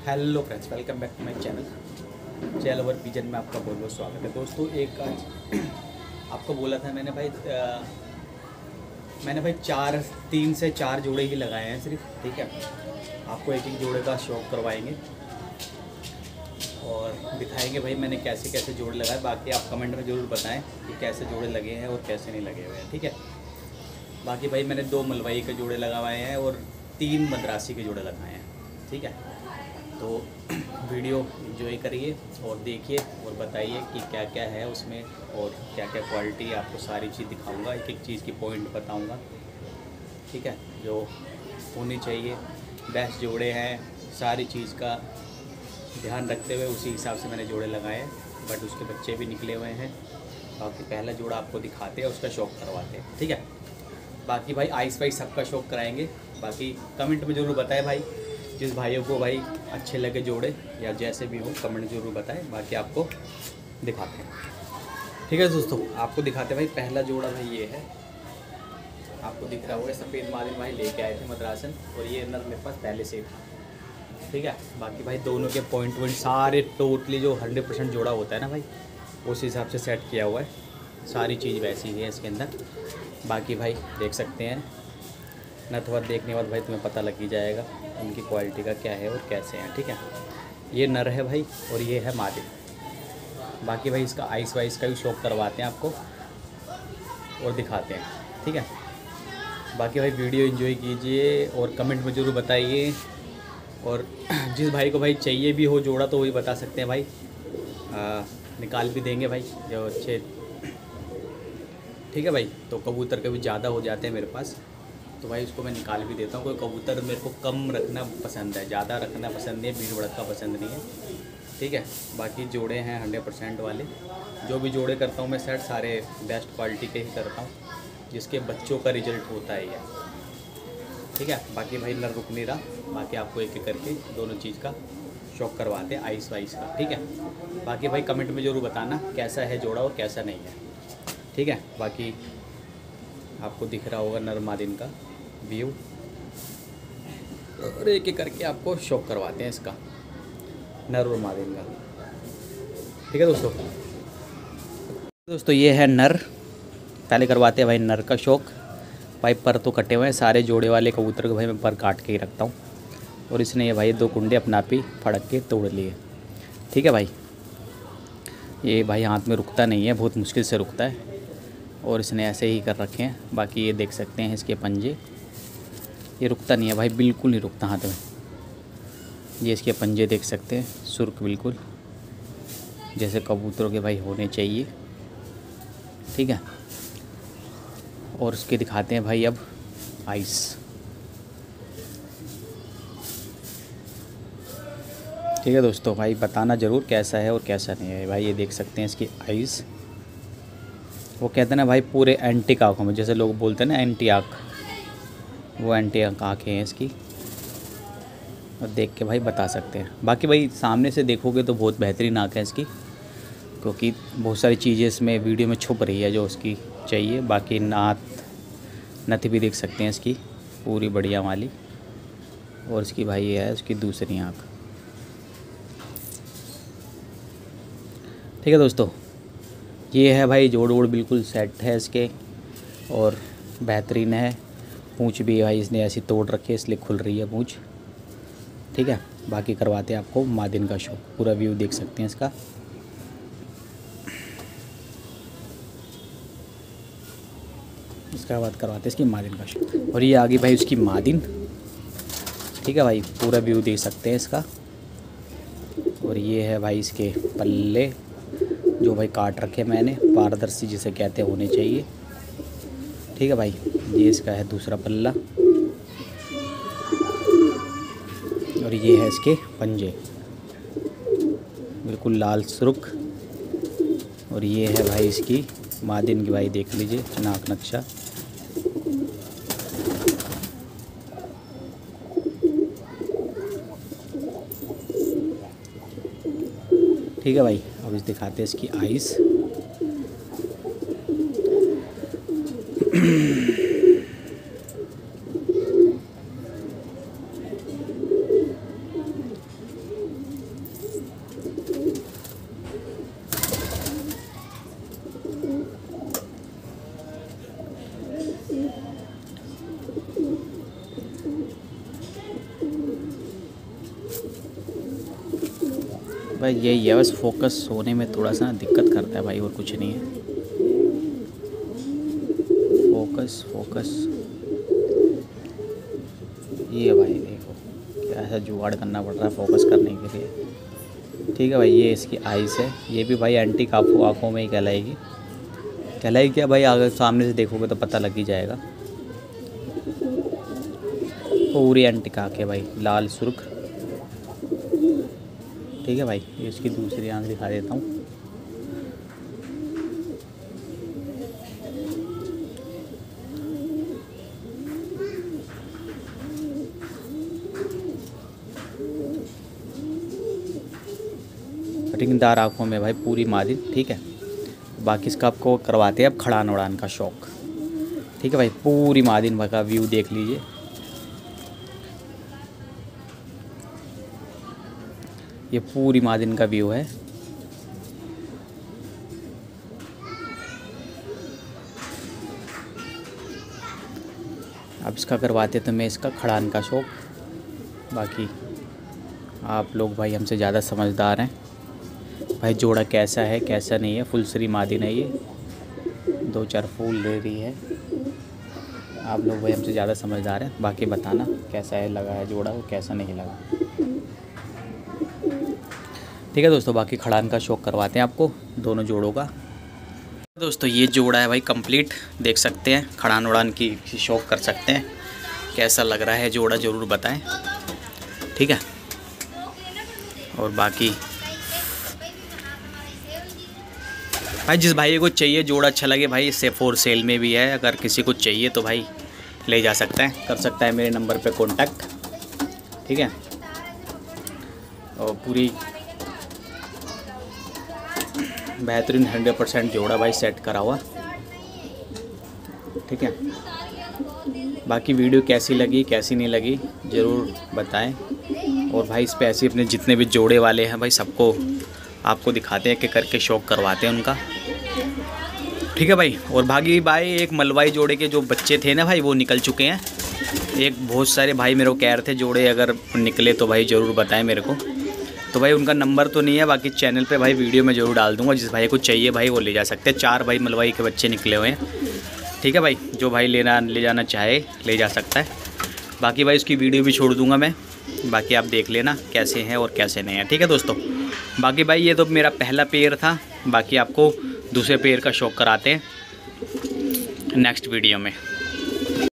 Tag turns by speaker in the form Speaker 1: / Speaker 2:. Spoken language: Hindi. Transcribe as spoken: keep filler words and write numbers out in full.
Speaker 1: Hello friends, welcome back to my channel channel over pigeon में आपका बहुत बहुत स्वागत है। दोस्तों, एक आज आपको बोला था मैंने भाई आ, मैंने भाई चार तीन से चार जोड़े ही लगाए हैं सिर्फ। ठीक है, आपको एक एक जोड़े का शौक करवाएंगे और दिखाएंगे भाई मैंने कैसे कैसे जोड़े लगाए। बाकी आप कमेंट में ज़रूर बताएं कि कैसे जोड़े लगे हैं और कैसे नहीं लगे हुए हैं। ठीक है, बाकी भाई मैंने दो मलवाई के जोड़े लगवाए हैं और तीन मद्रासी के जोड़े लगाए हैं। ठीक है, तो वीडियो एंजॉय करिए और देखिए और बताइए कि क्या क्या है उसमें और क्या क्या क्वालिटी। आपको सारी चीज़ दिखाऊंगा, एक एक चीज़ की पॉइंट बताऊंगा। ठीक है, जो होनी चाहिए बेस्ट जोड़े हैं, सारी चीज़ का ध्यान रखते हुए उसी हिसाब से मैंने जोड़े लगाए हैं। बट उसके बच्चे भी निकले हुए हैं। बाकी पहला जोड़ा आपको दिखाते हैं, उसका शौक करवाते हैं। ठीक है, बाकी भाई आइस वाइस सबका शौक कराएंगे। बाकी कमेंट में ज़रूर बताएं भाई, जिस भाइयों को भाई अच्छे लगे जोड़े या जैसे भी हो कमेंट ज़रूर बताएं। बाकी आपको दिखाते हैं। ठीक है दोस्तों, आपको दिखाते हैं भाई पहला जोड़ा भाई ये है। आपको दिख रहा होगा, सफ़ेद मादिन भाई लेके आए थे मद्रासन और ये नर मेरे पास पहले से था। ठीक है, बाकी भाई दोनों के पॉइंट पॉइंट सारे टोटली जो हंड्रेड परसेंट जोड़ा होता है ना भाई, उस हिसाब से सेट किया हुआ है। सारी चीज़ वैसी ही है इसके अंदर। बाकी भाई देख सकते हैं, नथवत देखने के बाद भाई तुम्हें पता लग ही जाएगा उनकी क्वालिटी का क्या है और कैसे हैं। ठीक है, ये नर है भाई और ये है मादी। बाकी भाई इसका आइस वाइस का भी शौक करवाते हैं आपको और दिखाते हैं। ठीक है, बाकी भाई वीडियो एंजॉय कीजिए और कमेंट में ज़रूर बताइए। और जिस भाई को भाई चाहिए भी हो जोड़ा तो वही बता सकते हैं भाई, आ, निकाल भी देंगे भाई जो अच्छे। ठीक है भाई, तो कबूतर कभी ज़्यादा हो जाते हैं मेरे पास तो भाई उसको मैं निकाल भी देता हूँ। कोई कबूतर मेरे को कम रखना पसंद है, ज़्यादा रखना पसंद नहीं है, भीड़ भड़का पसंद नहीं है। ठीक है, बाकी जोड़े हैं हंड्रेड परसेंट वाले। जो भी जोड़े करता हूँ मैं सेट सारे बेस्ट क्वालिटी के ही करता हूँ, जिसके बच्चों का रिजल्ट होता है ये। ठीक है, बाकी भाई नर रुक नहीं रहा। बाकी आपको एक एक करके दोनों चीज़ का शौक करवाते हैं, आइस वाइस का। ठीक है, बाकी भाई कमेंट में ज़रूर बताना कैसा है जोड़ा और कैसा नहीं है। ठीक है, बाकी आपको दिख रहा होगा नर मादिन का व्यू और एक एक करके आपको शौक करवाते हैं इसका, नर और मादिन का। ठीक है दोस्तों, दोस्तों ये है नर। पहले करवाते हैं भाई नर का शौक। भाई पर तो कटे हुए हैं सारे जोड़े वाले कबूतर को भाई मैं पर काट के ही रखता हूँ और इसने ये भाई दो कुंडे अपना आप ही फड़क के तोड़ लिए। ठीक है भाई, ये भाई हाथ में रुकता नहीं है, बहुत मुश्किल से रुकता है और इसने ऐसे ही कर रखे हैं। बाकी ये देख सकते हैं इसके पंजे, ये रुकता नहीं है भाई, बिल्कुल नहीं रुकता हाथ में। ये इसके पंजे देख सकते हैं, सुर्ख बिल्कुल जैसे कबूतरों के भाई होने चाहिए। ठीक है, और उसके दिखाते हैं भाई अब आइस। ठीक है दोस्तों, भाई बताना ज़रूर कैसा है और कैसा नहीं है। भाई ये देख सकते हैं इसकी आइस, वो कहते हैं ना भाई पूरे एंटीक आँखों में, जैसे लोग बोलते हैं ना एंटी आँख, वो एंटी आँखें हैं इसकी और देख के भाई बता सकते हैं। बाकी भाई सामने से देखोगे तो बहुत बेहतरीन आँख है इसकी, क्योंकि बहुत सारी चीज़ें इसमें वीडियो में छुप रही है जो उसकी चाहिए। बाकी नाथ नथ भी देख सकते हैं इसकी पूरी बढ़िया वाली, और इसकी भाई ये है उसकी दूसरी आँख। ठीक है दोस्तों, ये है भाई जोड़ वोड़ बिल्कुल सेट है इसके और बेहतरीन है। पूँछ भी भाई इसने ऐसी तोड़ रखी है इसलिए खुल रही है पूँछ। ठीक है, बाकी करवाते हैं आपको मादिन का शौक, पूरा व्यू देख सकते हैं इसका। इसके बाद करवाते हैं इसकी मादिन का शौक और ये आ गई भाई उसकी मादिन। ठीक है भाई, पूरा व्यू देख सकते हैं इसका। और ये है भाई इसके पल्ले जो भाई काट रखे मैंने, पारदर्शी जिसे कहते हैं होने चाहिए। ठीक है भाई, ये इसका है दूसरा पल्ला और ये है इसके पंजे बिल्कुल लाल सुर्ख। और ये है भाई इसकी मादिन की, भाई देख लीजिए नाक नक्शा। ठीक है भाई, अब इस दिखाते हैं इसकी आइस। भाई यही है बस, फोकस होने में थोड़ा सा दिक्कत करता है भाई, और कुछ नहीं है। फोकस फोकस ये भाई देखो क्या ऐसा जुगाड़ करना पड़ रहा है फोकस करने के लिए। ठीक है भाई, ये इसकी आइस है, ये भी भाई एंटीक आँखों आँखों में ही कहलाएगी। कहलाएगी क्या भाई, अगर सामने से देखोगे तो पता लग ही जाएगा। पूरी एंटीक आँखें भाई, लाल सुर्ख। ठीक है भाई, ये इसकी दूसरी आँख दिखा देता हूँ। रिंगदार आँखों में भाई पूरी मादी। ठीक है, बाकी इसका आपको करवाते हैं अब खड़ान उड़ान का शौक। ठीक है भाई, पूरी मादिन का व्यू देख लीजिए। ये पूरी मादिन का व्यू है। अब इसका करवाते तो मैं इसका खड़ान का शौक। बाकी आप लोग भाई हमसे ज़्यादा समझदार हैं भाई, जोड़ा कैसा है कैसा नहीं है। फुलसरी मादिन है ये, दो चार फूल ले रही है। आप लोग भाई हमसे ज़्यादा समझदार हैं, बाकी बताना कैसा है लगा है जोड़ा और कैसा नहीं लगा। ठीक है दोस्तों, बाकी खड़ान का शौक करवाते हैं आपको दोनों जोड़ों का। दोस्तों ये जोड़ा है भाई कंप्लीट, देख सकते हैं। खड़ान उड़ान की शौक कर सकते हैं। कैसा लग रहा है जोड़ा ज़रूर बताएं। ठीक है, और बाकी भाई जिस भाई को चाहिए जोड़ा अच्छा लगे भाई, इससे फोर सेल में भी है। अगर किसी को चाहिए तो भाई ले जा सकता है, कर सकता है मेरे नंबर पे कांटेक्ट। ठीक है, और पूरी बेहतरीन हंड्रेड परसेंट जोड़ा भाई सेट करा हुआ। ठीक है, बाकी वीडियो कैसी लगी कैसी नहीं लगी ज़रूर बताएं। और भाई इस पे ऐसे अपने जितने भी जोड़े वाले हैं भाई सबको आपको दिखाते हैं कि करके शौक करवाते हैं उनका। ठीक है भाई, और भागी भाई एक मलवाई जोड़े के जो बच्चे थे ना भाई वो निकल चुके हैं। एक बहुत सारे भाई मेरे को कह रहे थे जोड़े अगर निकले तो भाई ज़रूर बताएं मेरे को। तो भाई उनका नंबर तो नहीं है, बाकी चैनल पे भाई वीडियो में ज़रूर डाल दूंगा। जिस भाई को चाहिए भाई वो ले जा सकते हैं। चार भाई मलवाई के बच्चे निकले हुए हैं। ठीक है भाई, जो भाई लेना ले जाना चाहे ले जा सकता है। बाकी भाई उसकी वीडियो भी छोड़ दूँगा मैं, बाकी आप देख लेना कैसे हैं और कैसे नहीं है। ठीक है दोस्तों, बाकी भाई ये तो मेरा पहला पेयर था, बाकी आपको दूसरे पेयर का शौक कराते हैं नेक्स्ट वीडियो में।